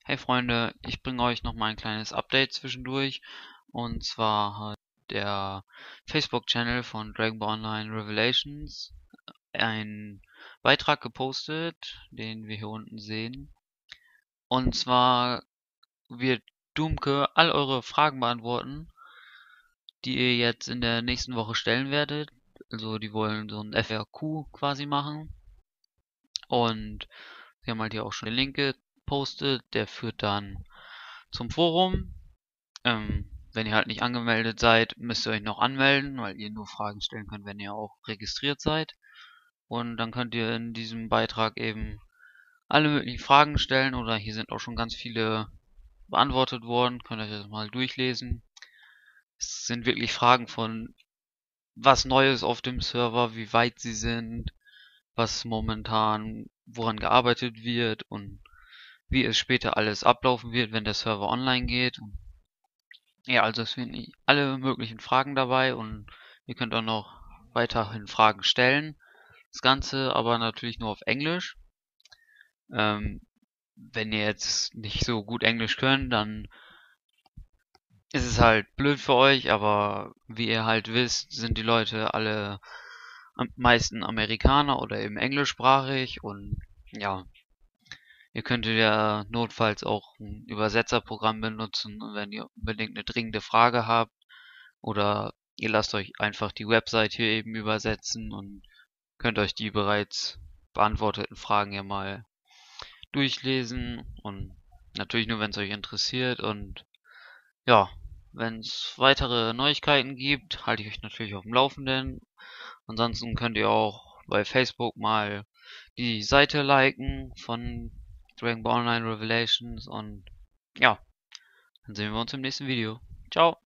Hey Freunde, ich bringe euch noch mal ein kleines Update zwischendurch. Und zwar hat der Facebook-Channel von Dragon Ball Online Revelations einen Beitrag gepostet, den wir hier unten sehen. Und zwar wird Doomke all eure Fragen beantworten, die ihr jetzt in der nächsten Woche stellen werdet. Also die wollen so ein FAQ quasi machen. Und sie haben halt hier auch schon den Link gepostet, der führt dann zum Forum. Wenn ihr halt nicht angemeldet seid, müsst ihr euch noch anmelden, weil ihr nur Fragen stellen könnt, wenn ihr auch registriert seid. Und dann könnt ihr in diesem Beitrag eben alle möglichen Fragen stellen, oder hier sind auch schon ganz viele beantwortet worden. Könnt ihr euch das mal durchlesen. Es sind wirklich Fragen von was Neues auf dem Server, wie weit sie sind, was momentan woran gearbeitet wird und wie es später alles ablaufen wird, wenn der Server online geht. Ja, also es sind alle möglichen Fragen dabei und ihr könnt auch noch weiterhin Fragen stellen. Das Ganze aber natürlich nur auf Englisch. Ähm, Wenn ihr jetzt nicht so gut Englisch könnt, dann ist es halt blöd für euch, aber wie ihr halt wisst, sind die Leute alle am meisten Amerikaner oder eben englischsprachig und ja, ihr könntet ja notfalls auch ein Übersetzerprogramm benutzen, wenn ihr unbedingt eine dringende Frage habt. Oder ihr lasst euch einfach die Website hier eben übersetzen und könnt euch die bereits beantworteten Fragen ja mal durchlesen. Und natürlich nur, wenn es euch interessiert. Und ja, wenn es weitere Neuigkeiten gibt, halte ich euch natürlich auf dem Laufenden. Ansonsten könnt ihr auch bei Facebook mal die Seite liken von Dragon Ball Online Revelations. Und ja, dann sehen wir uns im nächsten Video. Ciao!